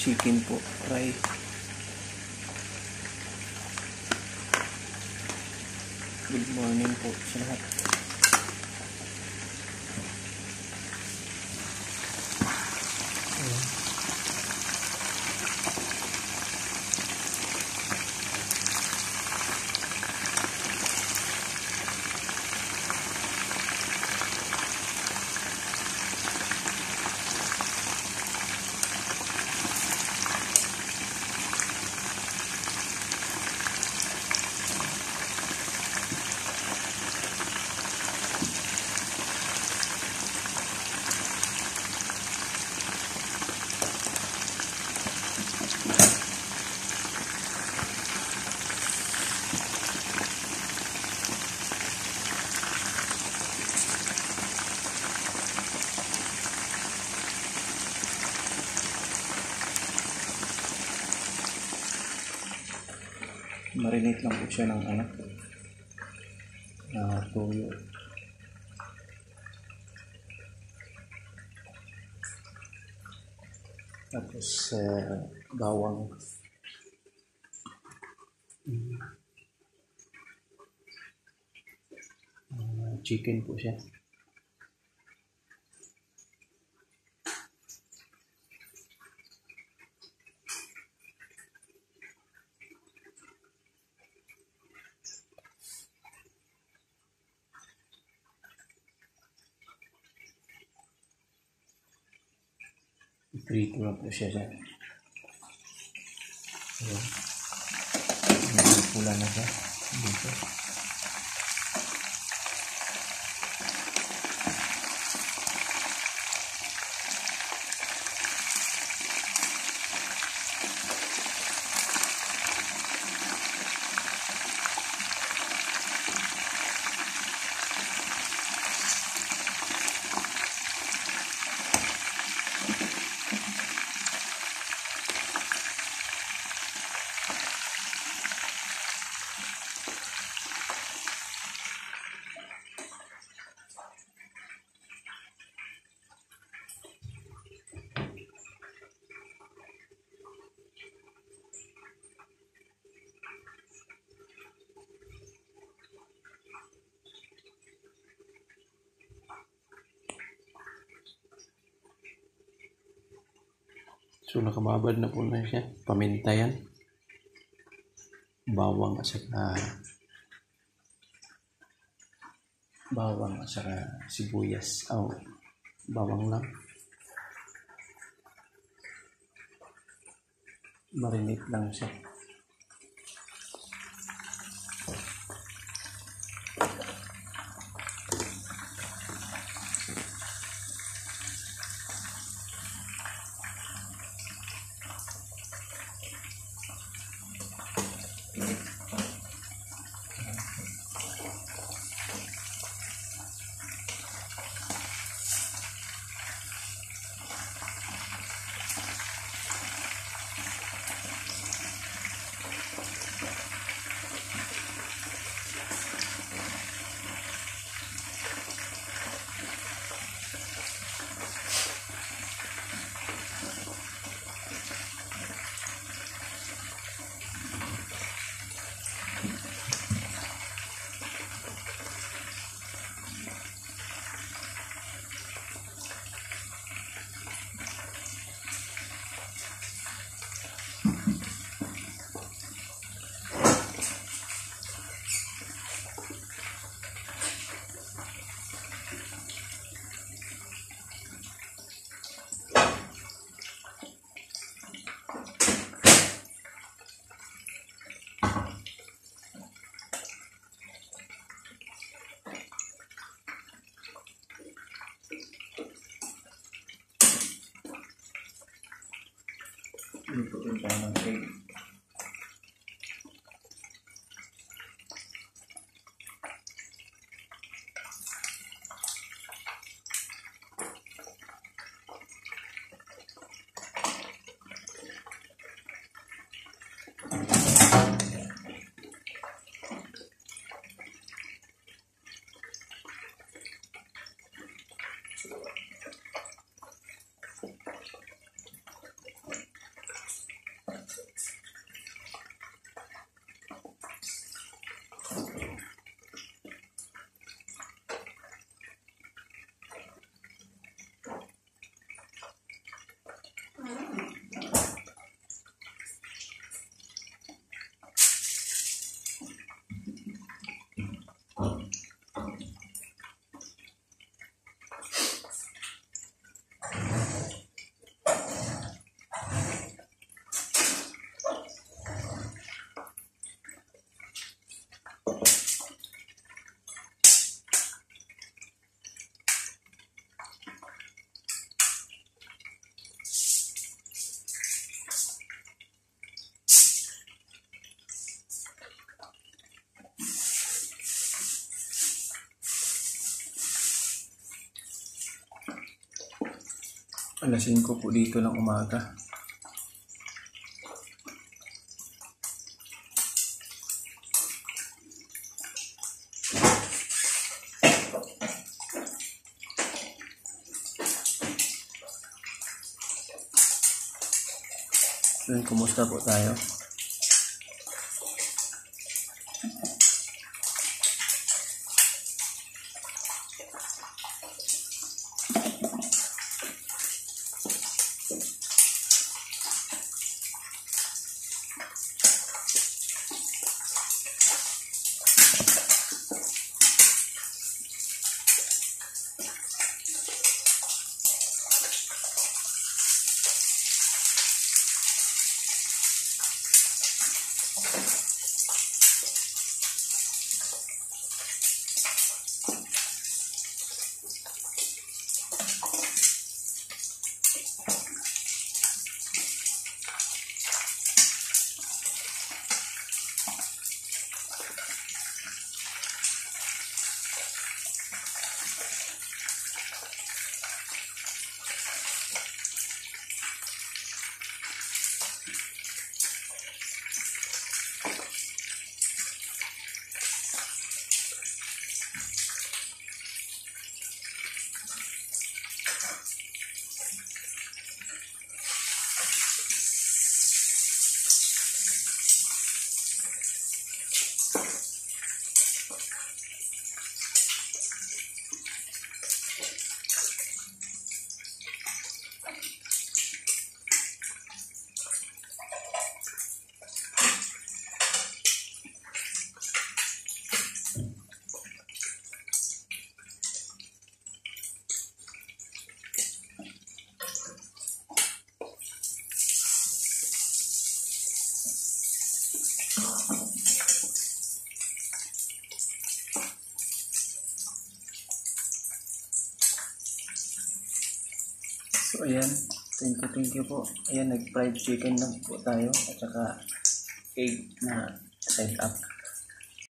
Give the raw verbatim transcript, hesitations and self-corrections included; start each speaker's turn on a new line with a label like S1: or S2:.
S1: chicken po, fry. Good morning po sa lahat. Marinate lang po siya ng ano, na toyo. Tapos uh, bawang. Uh, chicken po siya. Prito na po siya dyan. Ayan. Ayan, pula na siya. Dito. So nakababad na po na siya. Paminta yan. Bawang at saka bawang at saka sibuyas. Oh, bawang lang. Marinate lang siya. Ikutin tayo ng egg. alas singko po dito ng umaga. So, kumusta po tayo? So ayan, thank you, thank you po. Ayan, nag-fried chicken lang po tayo at saka egg na side up.